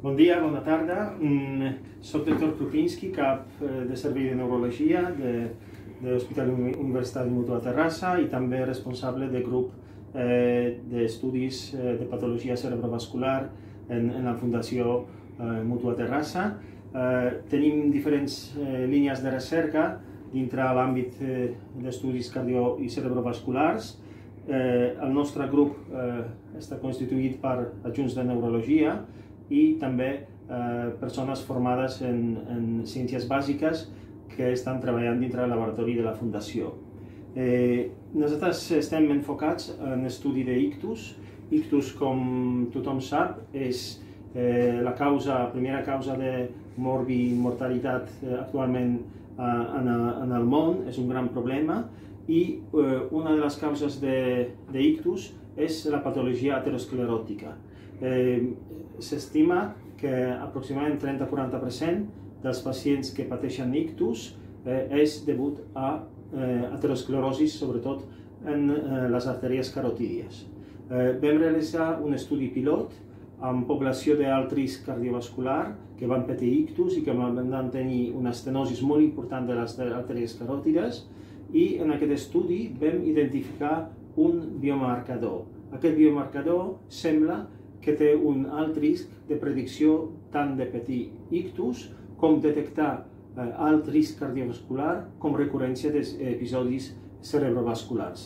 Bon dia, bona tarda. Soc doctor Krupinski, cap de Servei de Neurologia de l'Hospital Universitari Mutua Terrassa i també responsable del grup d'estudis de patologia cerebrovascular en la Fundació Mutua Terrassa. Tenim diferents línies de recerca dintre l'àmbit d'estudis cardio i cerebrovasculars. El nostre grup està constituït per adjunts de neurologia i també persones formades en ciències bàsiques que estan treballant dintre del laboratori de la Fundació. Nosaltres estem enfocats en l'estudi d'ictus. Ictus, com tothom sap, és la primera causa de mort i mortalitat actualment en el món, és un gran problema, i una de les causes d'ictus és la patologia ateroscleròtica. S'estima que aproximadament 30-40% dels pacients que pateixen ictus és degut a aterosclerosi, sobretot en les artèries carotídies. Vam realitzar un estudi pilot amb població d'alt risc cardiovascular que van patir ictus i que van tenir una estenosi molt important de les artèries caròtides, i en aquest estudi vam identificar un biomarcador. Aquest biomarcador sembla que té un alt risc de predicció tant de patir ictus com detectar alt risc cardiovascular com recurrència d'episodis cerebrovasculars.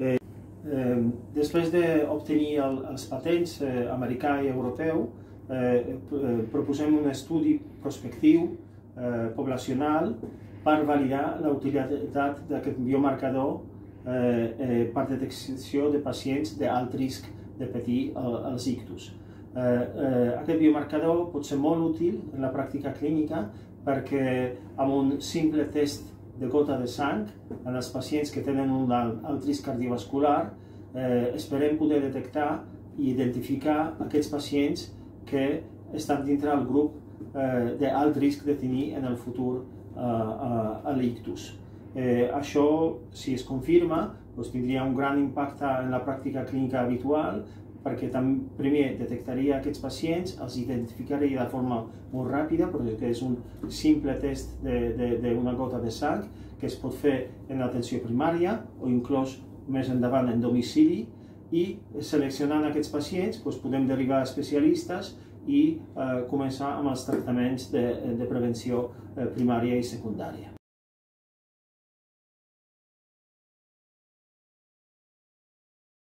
Després d'obtenir els patents americà i europeu, proposem un estudi prospectiu poblacional per validar la utilitat d'aquest biomarcador per detecció de pacients d'alt risc de patir els ictus. Aquest biomarcador pot ser molt útil en la pràctica clínica perquè amb un simple test de gota de sang en els pacients que tenen un alt risc cardiovascular esperem poder detectar i identificar aquests pacients que estan dintre del grup d'alt risc de tenir en el futur l'ictus. Això, si es confirma, tindria un gran impacte en la pràctica clínica habitual perquè primer detectaria aquests pacients, els identificaria de forma molt ràpida perquè és un simple test d'una gota de sang que es pot fer en l'atenció primària o inclús més endavant en domicili, i seleccionant aquests pacients podem derivar a especialistes i començar amb els tractaments de prevenció primària i secundària.